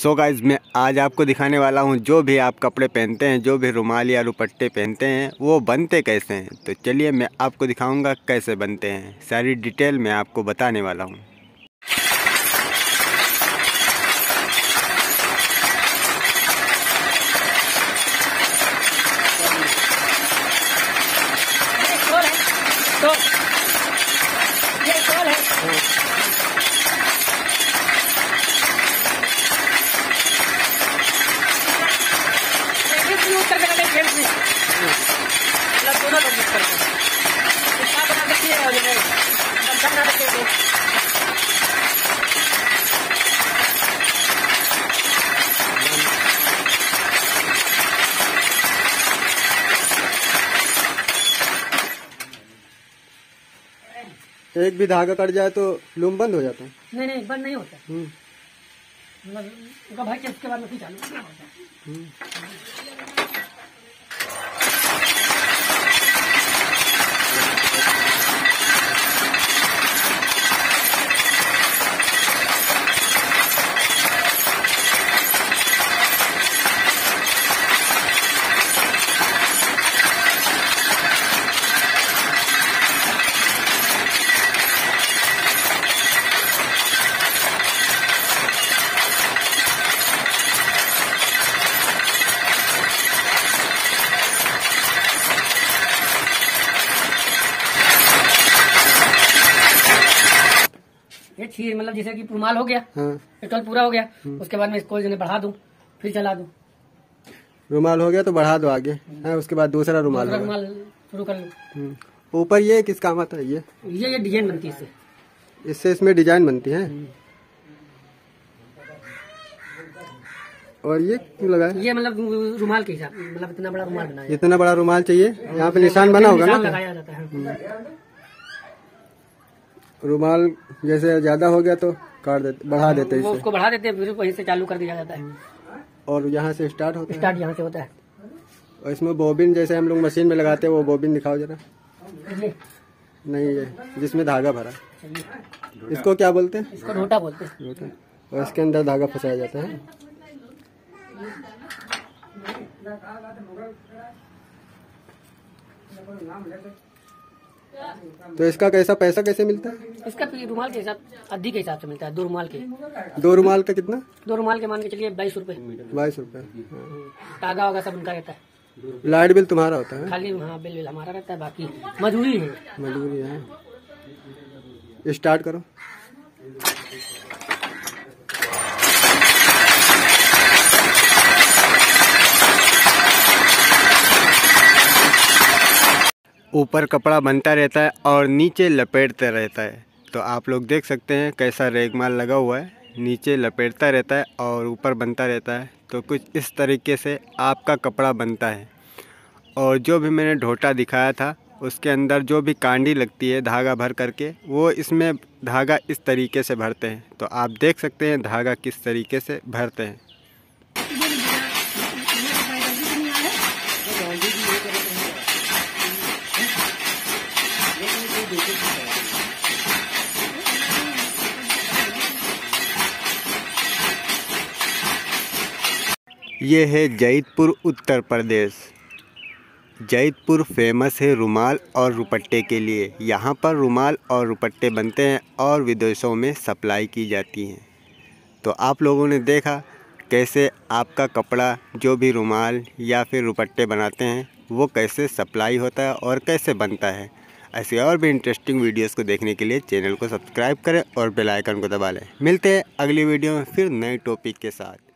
So guys, मैं आज आपको दिखाने वाला हूँ जो भी आप कपड़े पहनते हैं, जो भी रुमाल या दुपट्टे पहनते हैं वो बनते कैसे हैं। तो चलिए मैं आपको दिखाऊंगा कैसे बनते हैं। सारी डिटेल मैं आपको बताने वाला हूँ। एक भी धागा कट जाए तो लूम बंद हो जाता है। नहीं बंद नहीं होता। मतलब भाई इसके बाद में फिर चालू करना होता है। ये चीज मतलब जैसे कि रुमाल हो गया, टोल पूरा हो गया, उसके बाद में इसको जो बढ़ा दूं, फिर चला दूं। रुमाल हो गया तो बढ़ा दो आगे, उसके बाद दूसरा रुमाल शुरू कर लूं। ऊपर ये किस काम आता है? ये डिजाइन बनती है इससे इसमें डिजाइन बनती है। और ये क्यों लगा है? ये मतलब रुमाल के हिसाब, मतलब इतना बड़ा रुमाल बनाया, इतना बड़ा रुमाल चाहिए। यहाँ पे निशान बना होगा ना, लगाया जाता है। रुमाल जैसे ज्यादा हो गया तो काट देते, बढ़ा देते वो उसको बढ़ा देते हैं, फिर वहीं से चालू कर दिया जाता है। और यहाँ से स्टार्ट होता है। स्टार्ट यहाँ से होता है। और इसमें बोबिन जैसे हम लोग मशीन में लगाते हैं, वो बोबिन दिखाओ जरा। नहीं, ये जिसमें धागा भरा, इसको क्या बोलते हैं? इसको रोटा बोलते हैं। रोटा। और इसके अंदर धागा फंसाया जाता है। तो इसका पैसा कैसे मिलता है? इसका रुमाल के हिसाब, अद्धी के हिसाब से मिलता है। 2 रुमाल के। 2 रुमाल का कितना? 2 रुमाल के मान के चलिए 22 रुपए। 22 रुपए। तागा वागा सब उनका रहता है। लाइट बिल तुम्हारा होता है? खाली हाँ, बिल हमारा रहता है, बाकी मजदूरी है। मजदूरी है। स्टार्ट करो। ऊपर कपड़ा बनता रहता है और नीचे लपेटता रहता है। तो आप लोग देख सकते हैं कैसा रेगमाल लगा हुआ है, नीचे लपेटता रहता है और ऊपर बनता रहता है। तो कुछ इस तरीके से आपका कपड़ा बनता है। और जो भी मैंने ढोटा दिखाया था उसके अंदर जो भी कांडी लगती है धागा भर करके, वो इसमें धागा इस तरीके से भरते हैं। तो आप देख सकते हैं धागा किस तरीके से भरते हैं। ये है जैतपुर, उत्तर प्रदेश। जैतपुर फेमस है रुमाल और दुपट्टे के लिए। यहाँ पर रुमाल और दुपट्टे बनते हैं और विदेशों में सप्लाई की जाती हैं। तो आप लोगों ने देखा कैसे आपका कपड़ा, जो भी रुमाल या फिर दुपट्टे बनाते हैं, वो कैसे सप्लाई होता है और कैसे बनता है। ऐसे और भी इंटरेस्टिंग वीडियोस को देखने के लिए चैनल को सब्सक्राइब करें और बेल आइकन को दबा लें। मिलते हैं अगली वीडियो में फिर नए टॉपिक के साथ।